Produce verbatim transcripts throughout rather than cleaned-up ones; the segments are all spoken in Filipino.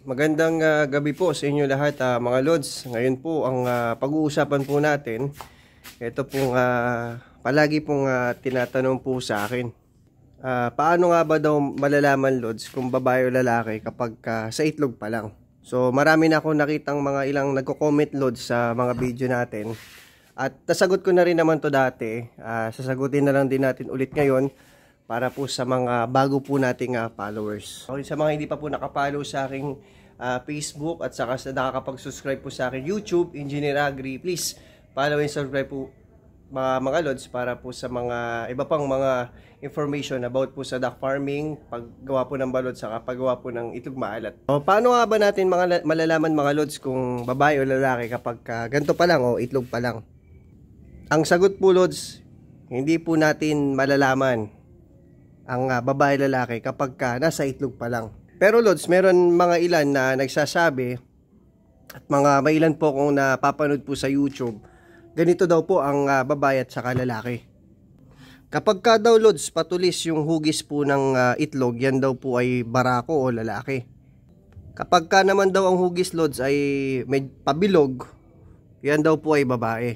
Magandang uh, gabi po sa inyo lahat, uh, mga Lods. Ngayon po ang uh, pag-uusapan po natin, ito pong uh, palagi pong uh, tinatanong po sa akin. Uh, paano nga ba daw malalaman, Lods, kung babae o lalaki kapag uh, sa itlog pa lang? So marami na akong nakitang mga ilang nagko-comment, Lods, sa mga video natin. At nasagot ko na rin naman to dati. Uh, sasagutin na lang din natin ulit ngayon para po sa mga bago po nating uh, followers. Okay, sa mga hindi pa po nakapollow sa aking uh, Facebook at saka sa nakakapag-subscribe po sa aking YouTube, Engineer Agri, please follow and subscribe po mga, mga Lods para po sa mga iba pang mga information about po sa duck farming, paggawa po ng balot, saka paggawa po ng itlog maalat. So, paano nga ba natin mga, malalaman mga Lods kung babae o lalaki kapag uh, ganito pa lang o itlog pa lang? Ang sagot po, Lods, hindi po natin malalaman ang uh, babae lalaki kapag ka nasa itlog pa lang. Pero Lods, meron mga ilan na nagsasabi at mga may ilan po kung napapanood po sa YouTube, ganito daw po ang uh, babae at saka lalaki. Kapag ka daw, Lods, patulis yung hugis po ng uh, itlog, yan daw po ay barako o lalaki. Kapag ka naman daw ang hugis, Lods, ay may pabilog, yan daw po ay babae.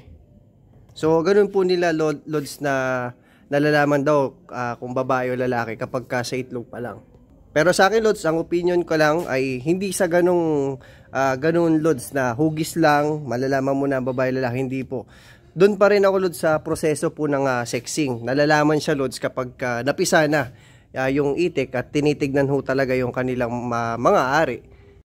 So ganun po nila, Lods, na nalalaman daw uh, kung babae o lalaki kapag ka sa itlog pa lang. Pero sa akin, Lods, ang opinion ko lang ay hindi sa ganung uh, ganun, Lods, na hugis lang malalaman mo na babae o lalaki, hindi po. Doon pa rin ako, Lods, sa proseso po ng uh, sexing. Nalalaman siya, Lods, kapag uh, napisa na uh, yung itik at tinitignan ho talaga yung kanilang uh, mga ari.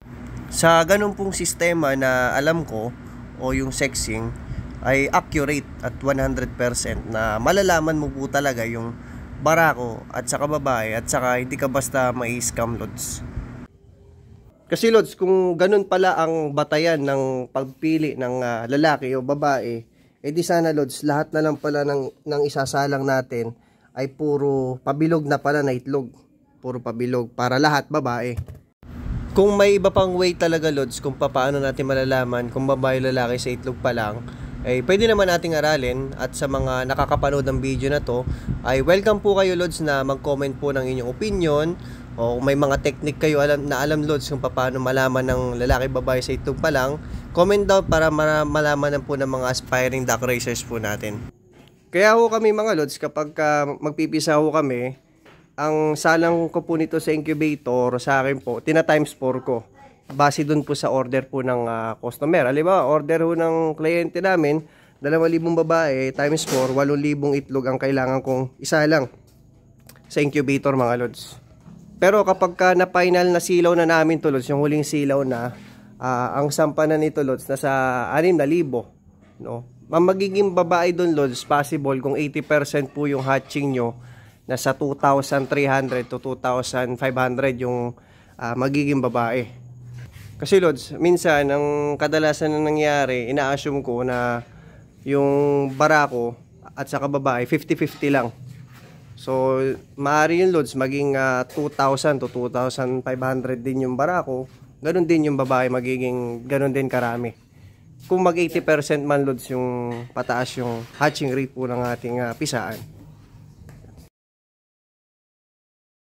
Sa ganun pong sistema na alam ko o yung sexing ay accurate at one hundred percent na malalaman mo po talaga yung barako at saka babae at saka hindi ka basta mai-scam, Lods. Kasi, Lods, kung ganun pala ang batayan ng pagpili ng uh, lalaki o babae, eh di sana, Lods, lahat na lang pala ng, ng isasalang natin ay puro pabilog na pala na itlog. Puro pabilog para lahat babae. Kung may iba pang way talaga, Lods, kung paano natin malalaman kung babae o lalaki sa itlog pa lang, eh, pwede naman nating aralin. At sa mga nakakapanood ng video na to, ay welcome po kayo, Lods, na mag-comment po ng inyong opinion o may mga technique kayo alam, na alam, Lods, kung paano malaman ng lalaki babae sa itlog pa lang. Comment down para malaman po ng mga aspiring duck raisers po natin. Kaya ho kami, mga Lods, kapag uh, magpipisa ho kami, ang salang ko po nito sa incubator sa akin po, tina times four ko. Base dun po sa order po ng uh, customer. Halimbawa, order ho ng kliyente namin, dalawang libong babae times four, walong libong itlog ang kailangan kong isa lang sa incubator, mga Lods. Pero kapag ka na final na silaw na namin to, Lods, yung huling silaw na, uh, ang sampa na nito, Lods, nasa anim na libo, no? Magiging babae dun, Lods, possible kung eighty percent po yung hatching nyo, nasa two thousand three hundred to two thousand five hundred yung uh, magiging babae. Kasi, Lods, minsan ang kadalasan na nangyari, ina-assume ko na yung barako at saka babae fifty fifty lang. So maaari yung, Lods, maging uh, two thousand to two thousand five hundred din yung barako, ganun din yung babae, magiging ganun din karami. Kung mag eighty percent man, Lods, yung pataas yung hatching rate po ng ating uh, pisaan.